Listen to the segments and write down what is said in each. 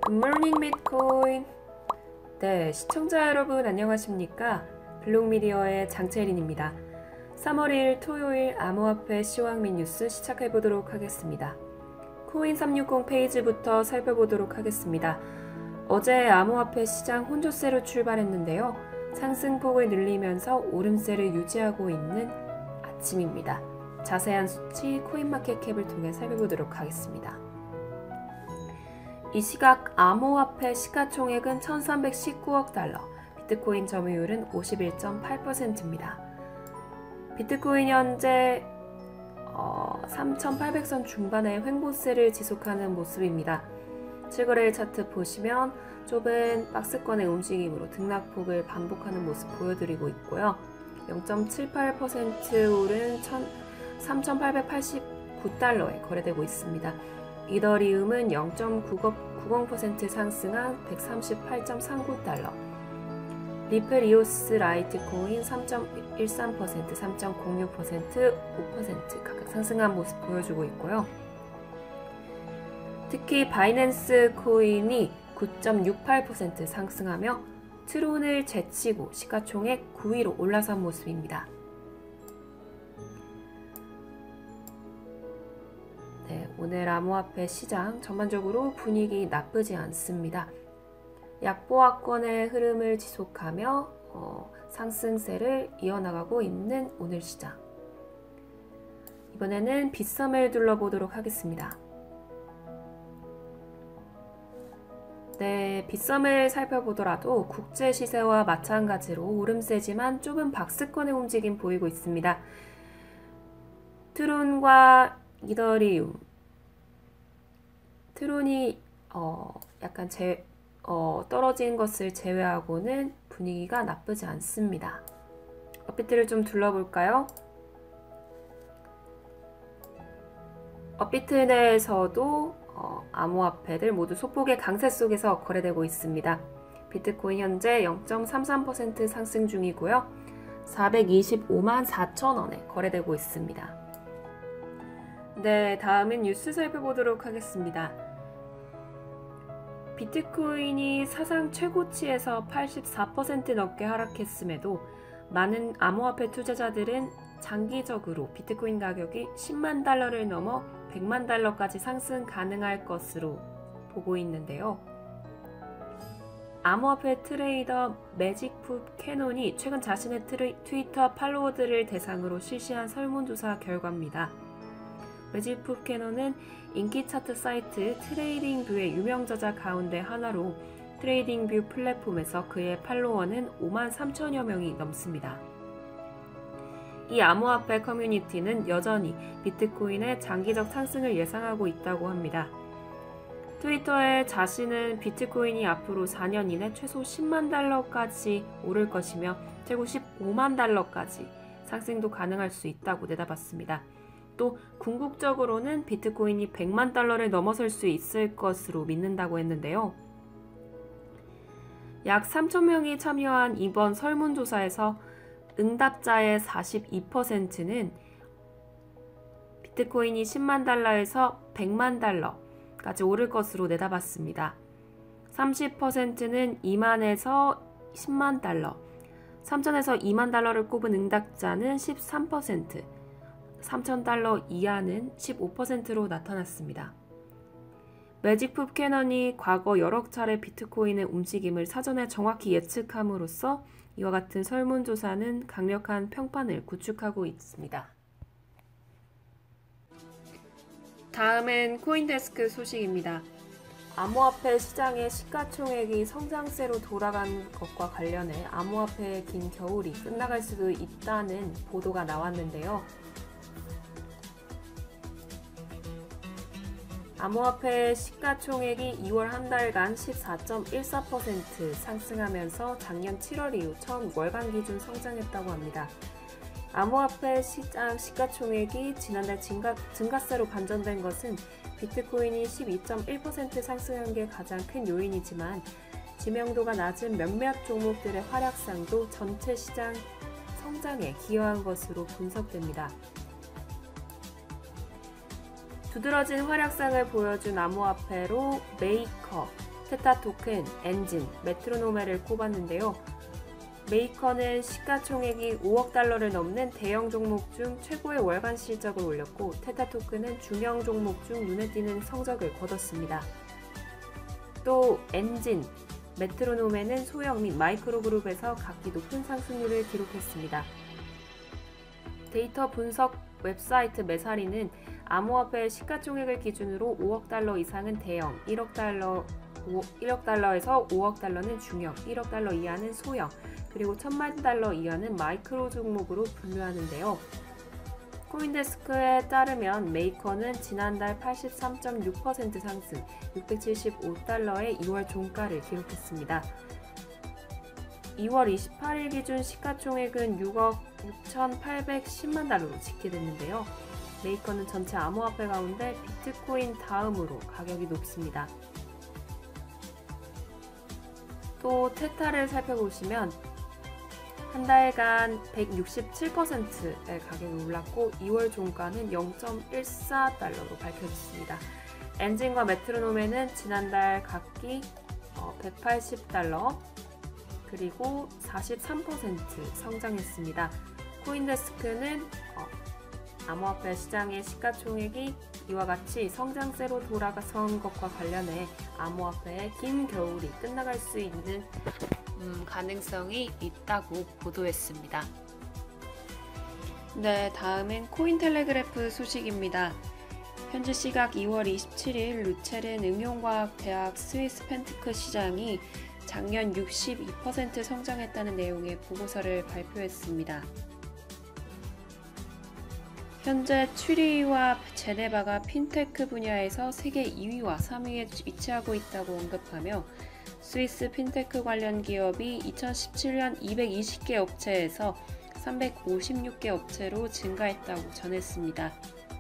굿모닝 비트코인. 네, 시청자 여러분 안녕하십니까? 블록미디어의 장채린입니다. 3월 2일 토요일 암호화폐 시황 및 뉴스 시작해보도록 하겠습니다. 코인 360 페이지부터 살펴보도록 하겠습니다. 어제 암호화폐 시장 혼조세로 출발했는데요. 상승폭을 늘리면서 오름세를 유지하고 있는 아침입니다. 자세한 수치 코인마켓캡을 통해 살펴보도록 하겠습니다. 이 시각 암호화폐 시가총액은 1319억 달러, 비트코인 점유율은 51.8%입니다. 비트코인이 현재 3,800선 중반의 횡보세를 지속하는 모습입니다. 7거래일 차트 보시면 좁은 박스권의 움직임으로 등락폭을 반복하는 모습 보여드리고 있고요. 0.78% 오른 3,889달러에 거래되고 있습니다. 이더리움은 0.90% 상승한 138.39달러, 리플 이오스 라이트코인 3.13%, 3.06%, 5% 각각 상승한 모습 보여주고 있고요. 특히 바이낸스 코인이 9.68% 상승하며 트론을 제치고 시가총액 9위로 올라선 모습입니다. 네, 오늘 암호화폐 시장 전반적으로 분위기 나쁘지 않습니다. 약보합권의 흐름을 지속하며 상승세를 이어나가고 있는 오늘 시장. 이번에는 빗썸을 둘러보도록 하겠습니다. 네, 빗썸을 살펴보더라도 국제 시세와 마찬가지로 오름세지만 좁은 박스권의 움직임 보이고 있습니다. 트론과 이더리움, 트론이 약간 떨어진 것을 제외하고는 분위기가 나쁘지 않습니다. 업비트를 좀 둘러볼까요? 업비트 내에서도 암호화폐들 모두 소폭의 강세 속에서 거래되고 있습니다. 비트코인 현재 0.33% 상승 중이고요. 425만 4천원에 거래되고 있습니다. 네, 다음은 뉴스 살펴보도록 하겠습니다. 비트코인이 사상 최고치에서 84% 넘게 하락했음에도 많은 암호화폐 투자자들은 장기적으로 비트코인 가격이 10만 달러를 넘어 100만 달러까지 상승 가능할 것으로 보고 있는데요. 암호화폐 트레이더 매직풋 캐논이 최근 자신의 트위터 팔로워들을 대상으로 실시한 설문조사 결과입니다. 매직풋 캐논은 인기 차트 사이트 트레이딩뷰의 유명 저자 가운데 하나로 트레이딩뷰 플랫폼에서 그의 팔로워는 5만 3천여 명이 넘습니다. 이 암호화폐 커뮤니티는 여전히 비트코인의 장기적 상승을 예상하고 있다고 합니다. 트위터에 자신은 비트코인이 앞으로 4년 이내 최소 10만 달러까지 오를 것이며 최고 15만 달러까지 상승도 가능할 수 있다고 내다봤습니다. 또 궁극적으로는 비트코인이 100만 달러를 넘어설 수 있을 것으로 믿는다고 했는데요. 약 3,000명이 참여한 이번 설문조사에서 응답자의 42%는 비트코인이 10만 달러에서 100만 달러까지 오를 것으로 내다봤습니다. 30%는 2만에서 10만 달러, 3천에서 2만 달러를 꼽은 응답자는 13%, 3,000달러 이하는 15%로 나타났습니다. 매직풋 캐논이 과거 여러 차례 비트코인의 움직임을 사전에 정확히 예측함으로써 이와 같은 설문조사는 강력한 평판을 구축하고 있습니다. 다음은 코인데스크 소식입니다. 암호화폐 시장의 시가총액이 성장세로 돌아간 것과 관련해 암호화폐의 긴 겨울이 끝나갈 수도 있다는 보도가 나왔는데요. 암호화폐 시가총액이 2월 한 달간 14.14% 상승하면서 작년 7월 이후 처음 월간 기준 성장했다고 합니다. 암호화폐 시장 시가총액이 지난달 증가세로 반전된 것은 비트코인이 12.1% 상승한 게 가장 큰 요인이지만 지명도가 낮은 몇몇 종목들의 활약상도 전체 시장 성장에 기여한 것으로 분석됩니다. 두드러진 활약상을 보여준 암호화폐로 메이커, 테타 토큰, 엔진, 메트로노메를 꼽았는데요. 메이커는 시가총액이 5억 달러를 넘는 대형 종목 중 최고의 월간 실적을 올렸고 테타 토큰은 중형 종목 중 눈에 띄는 성적을 거뒀습니다. 또 엔진, 메트로노메는 소형 및 마이크로 그룹에서 각기 높은 상승률을 기록했습니다. 데이터 분석 웹사이트 메사리는 암호화폐 시가총액을 기준으로 5억 달러 이상은 대형, 1억 달러에서 5억 달러는 중형, 1억 달러 이하는 소형, 그리고 1000만 달러 이하는 마이크로 종목으로 분류하는데요. 코인데스크에 따르면 메이커는 지난달 83.6% 상승, 675달러의 2월 종가를 기록했습니다. 2월 28일 기준 시가총액은 6억 6,810만 달러로 집계됐는데요. 메이커는 전체 암호화폐 가운데 비트코인 다음으로 가격이 높습니다. 또 테타를 살펴보시면 한 달간 167%의 가격이 올랐고 2월 종가는 0.14달러로 밝혀졌습니다. 엔진과 메트로노메는 지난달 각기 180달러 그리고 43% 성장했습니다. 코인데스크는 암호화폐 시장의 시가총액이 이와 같이 성장세로 돌아선 것과 관련해 암호화폐의 긴 겨울이 끝나갈 수 있는 가능성이 있다고 보도했습니다. 네, 다음은 코인텔레그래프 소식입니다. 현재 시각 2월 27일 루체른 응용과학대학 스위스 펜테크 시장이 작년 62% 성장했다는 내용의 보고서를 발표했습니다. 현재 취리히와 제네바가 핀테크 분야에서 세계 2위와 3위에 위치하고 있다고 언급하며 스위스 핀테크 관련 기업이 2017년 220개 업체에서 356개 업체로 증가했다고 전했습니다.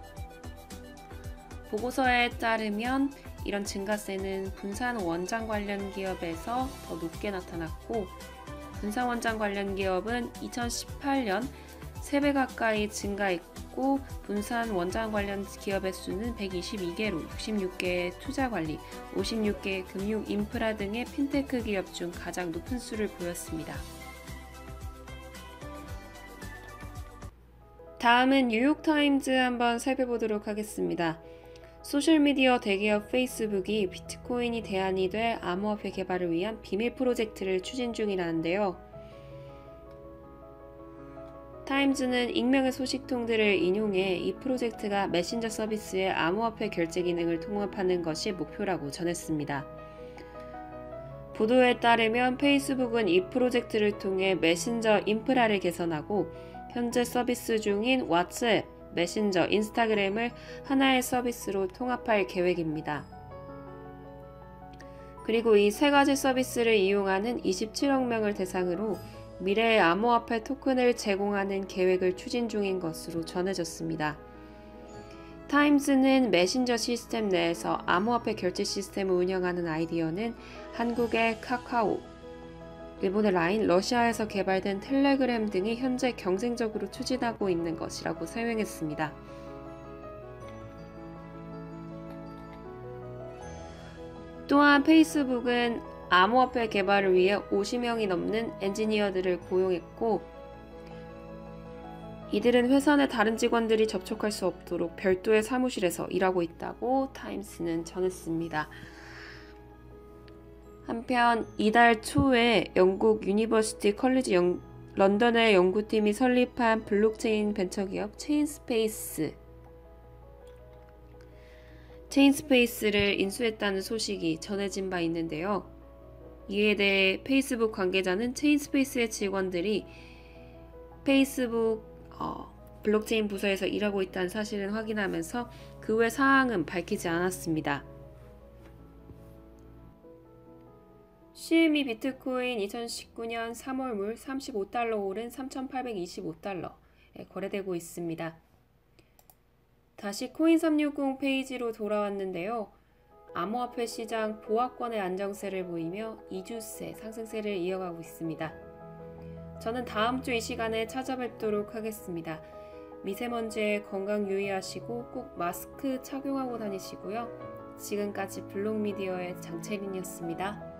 보고서에 따르면 이런 증가세는 분산 원장 관련 기업에서 더 높게 나타났고 분산 원장 관련 기업은 2018년 3배 가까이 증가했고 분산 원장 관련 기업의 수는 122개로 66개의 투자관리, 56개의 금융 인프라 등의 핀테크 기업 중 가장 높은 수를 보였습니다. 다음은 뉴욕타임즈 한번 살펴보도록 하겠습니다. 소셜미디어 대기업 페이스북이 비트코인이 대안이 될 암호화폐 개발을 위한 비밀 프로젝트를 추진 중이라는데요. 타임즈는 익명의 소식통들을 인용해 이 프로젝트가 메신저 서비스의 암호화폐 결제 기능을 통합하는 것이 목표라고 전했습니다. 보도에 따르면 페이스북은 이 프로젝트를 통해 메신저 인프라를 개선하고 현재 서비스 중인 왓츠앱, 메신저, 인스타그램을 하나의 서비스로 통합할 계획입니다. 그리고 이 세 가지 서비스를 이용하는 27억 명을 대상으로 미래의 암호화폐 토큰을 제공하는 계획을 추진 중인 것으로 전해졌습니다. 타임즈는 메신저 시스템 내에서 암호화폐 결제 시스템을 운영하는 아이디어는 한국의 카카오, 일본의 라인, 러시아에서 개발된 텔레그램 등이 현재 경쟁적으로 추진하고 있는 것이라고 설명했습니다. 또한 페이스북은 암호화폐 개발을 위해 50명이 넘는 엔지니어들을 고용했고 이들은 회사 내 다른 직원들이 접촉할 수 없도록 별도의 사무실에서 일하고 있다고 타임스는 전했습니다. 한편 이달 초에 영국 유니버시티 컬리지 런던의 연구팀이 설립한 블록체인 벤처기업 체인스페이스를 인수했다는 소식이 전해진 바 있는데요. 이에 대해 페이스북 관계자는 체인스페이스의 직원들이 페이스북 블록체인 부서에서 일하고 있다는 사실을 확인하면서 그 외 사항은 밝히지 않았습니다. CME 비트코인 2019년 3월물 35달러 오른 3,825달러에 거래되고 있습니다. 다시 코인360 페이지로 돌아왔는데요. 암호화폐 시장 보합권의 안정세를 보이며 2주새 상승세를 이어가고 있습니다. 저는 다음 주 이 시간에 찾아뵙도록 하겠습니다. 미세먼지에 건강 유의하시고 꼭 마스크 착용하고 다니시고요. 지금까지 블록미디어의 장채린이었습니다.